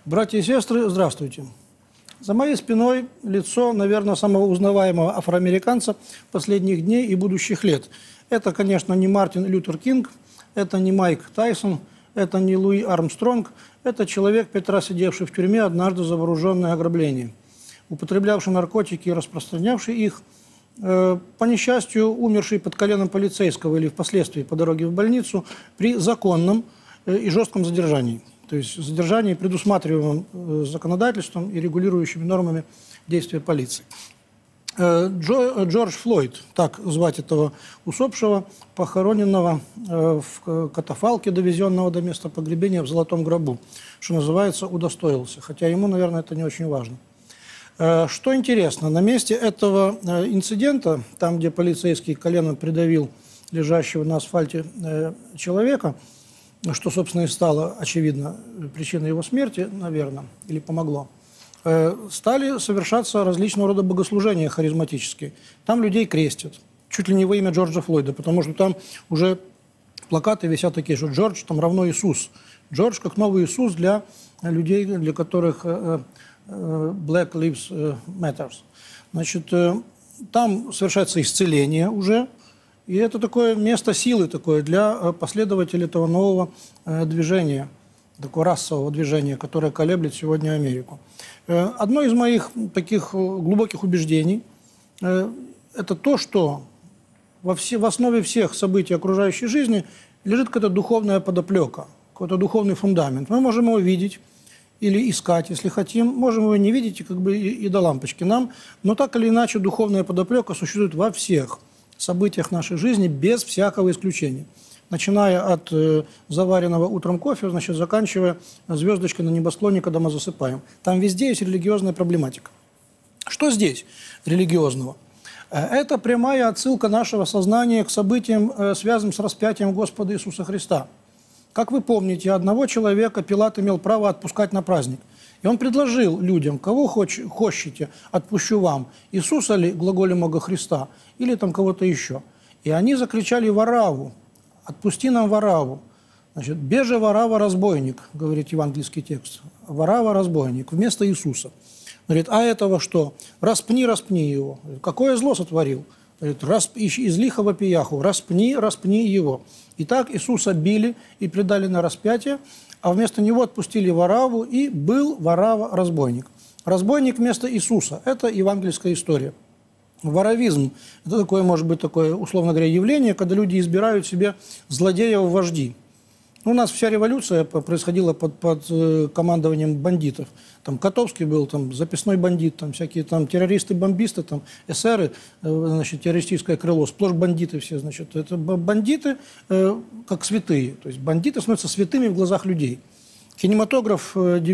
Братья и сестры, здравствуйте. За моей спиной лицо, наверное, самого узнаваемого афроамериканца последних дней и будущих лет. Это, конечно, не Мартин Лютер Кинг, это не Майк Тайсон, это не Луи Армстронг, это человек, 5 раз сидевший в тюрьме, однажды за вооруженное ограбление, употреблявший наркотики и распространявший их, по несчастью, умерший под коленом полицейского или впоследствии по дороге в больницу при законном и жестком задержании. То есть задержание, предусматриваемым законодательством и регулирующими нормами действия полиции. Джордж Флойд, так звать этого усопшего, похороненного в катафалке, довезенного до места погребения в золотом гробу, что называется, удостоился. Хотя ему, наверное, это не очень важно. Что интересно, на месте этого инцидента, там, где полицейский коленом придавил лежащего на асфальте человека, что, собственно, и стало, очевидно, причиной его смерти, наверное, или помогло, стали совершаться различного рода богослужения харизматические. Там людей крестят, чуть ли не во имя Джорджа Флойда, потому что там уже плакаты висят такие, что Джордж там равно Иисус. Джордж как новый Иисус для людей, для которых Black Lives Matter. Значит, там совершается исцеление уже. И это такое место силы такое для последователей этого нового движения, такого расового движения, которое колеблет сегодня Америку. Одно из моих таких глубоких убеждений – это то, что в основе всех событий окружающей жизни лежит какая-то духовная подоплека, какой-то духовный фундамент. Мы можем его видеть или искать, если хотим, можем его не видеть как бы и до лампочки нам, но так или иначе духовная подоплека существует во всех событиях нашей жизни без всякого исключения. Начиная от заваренного утром кофе, значит, заканчивая звездочкой на небосклоне, когда мы засыпаем. Там везде есть религиозная проблематика. Что здесь религиозного? Это прямая отсылка нашего сознания к событиям, связанным с распятием Господа Иисуса Христа. Как вы помните, одного человека Пилат имел право отпускать на праздник. И он предложил людям, кого хочете, отпущу вам. Иисуса ли, глаголем Бога Христа, или там кого-то еще. И они закричали Варавву, отпусти нам Варавву. Значит, беже Варава разбойник, говорит евангельский текст. Варава разбойник, вместо Иисуса. Говорит, а этого что? Распни его. Какое зло сотворил? Говорит, из лихого пияху, распни его. И так Иисуса били и предали на распятие, а вместо него отпустили Варавву, и был Варава разбойник. Разбойник вместо Иисуса – это евангельская история. Воровизм – это такое, может быть, такое, условно говоря, явление, когда люди избирают себе злодеев в вожди. У нас вся революция происходила под командованием бандитов. Там Котовский был, там записной бандит, там всякие там террористы-бомбисты, там эсеры, значит, террористическое крыло, сплошь бандиты все, значит. Это бандиты как святые, то есть бандиты становятся святыми в глазах людей. Кинематограф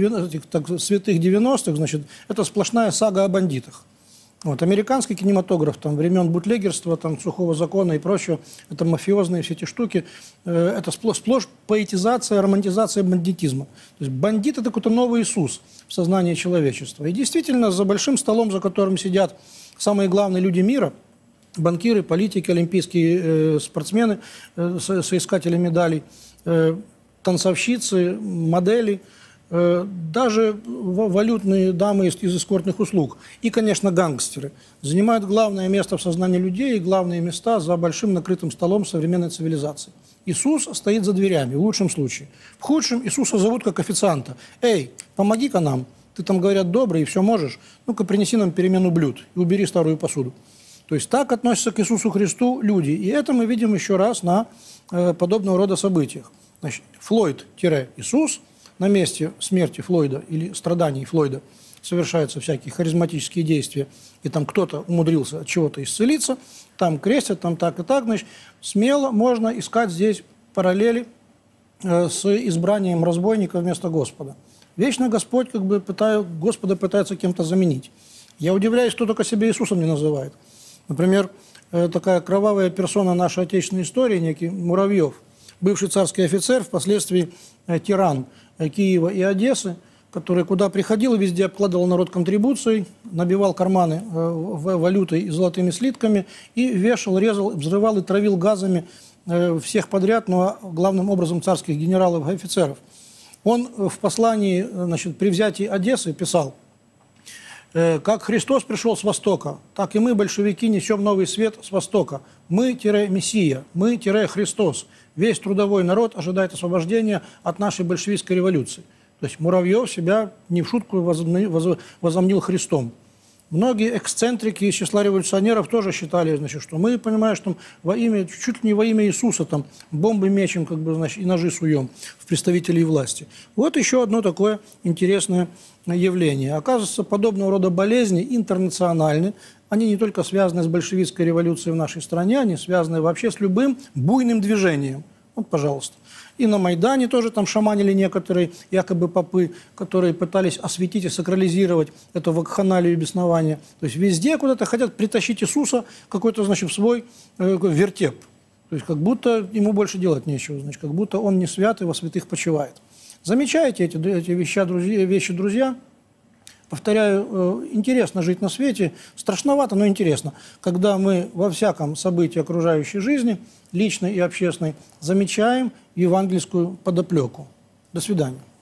святых 90-х, значит, это сплошная сага о бандитах. Вот, американский кинематограф там, времен бутлегерства, там, сухого закона и прочего, это мафиозные все эти штуки, это сплошь поэтизация, романтизация бандитизма. То есть бандит – это какой-то новый Иисус в сознании человечества. И действительно, за большим столом, за которым сидят самые главные люди мира, банкиры, политики, олимпийские спортсмены, соискатели медалей, танцовщицы, модели – даже валютные дамы из эскортных услуг и, конечно, гангстеры занимают главное место в сознании людей и главные места за большим накрытым столом современной цивилизации. Иисус стоит за дверями, в лучшем случае. В худшем Иисуса зовут как официанта. «Эй, помоги-ка нам, ты там, говорят, добрый и все можешь, ну-ка принеси нам перемену блюд и убери старую посуду». То есть так относятся к Иисусу Христу люди. И это мы видим еще раз на подобного рода событиях. Значит, Флойд-Иисус. На месте смерти Флойда или страданий Флойда совершаются всякие харизматические действия, и там кто-то умудрился от чего-то исцелиться, там крестят, там так и так, значит, смело можно искать здесь параллели с избранием разбойника вместо Господа. Вечно Господь как бы Господа пытается кем-то заменить. Я удивляюсь, кто только себя Иисусом не называет. Например, такая кровавая персона нашей отечественной истории, некий Муравьев, бывший царский офицер, впоследствии тиран Киева и Одессы, который куда приходил и везде обкладывал народ контрибуцией, набивал карманы валютой и золотыми слитками и вешал, резал, взрывал и травил газами всех подряд, но главным образом царских генералов и офицеров. Он в послании, значит, при взятии Одессы писал: «Как Христос пришел с Востока, так и мы, большевики, несем новый свет с Востока. Мы-Мессия, мы-Христос. Весь трудовой народ ожидает освобождения от нашей большевистской революции». То есть Муравьев себя не в шутку возомнил Христом. Многие эксцентрики из числа революционеров тоже считали, значит, что мы, понимаешь, там, во имя, чуть ли не во имя Иисуса там, бомбы мечем, как бы, значит, и ножи суем в представителей власти. Вот еще одно такое интересное явление. Оказывается, подобного рода болезни интернациональны. Они не только связаны с большевистской революцией в нашей стране, они связаны вообще с любым буйным движением. Вот, пожалуйста. И на Майдане тоже там шаманили некоторые якобы попы, которые пытались осветить и сакрализировать эту вакханалию и беснование. То есть везде куда-то хотят притащить Иисуса какой-то, значит, в свой вертеп. То есть как будто ему больше делать нечего, значит, как будто он не свят и во святых почивает. Замечаете эти вещи, друзья? Повторяю, интересно жить на свете, страшновато, но интересно, когда мы во всяком событии окружающей жизни, личной и общественной, замечаем евангельскую подоплеку. До свидания.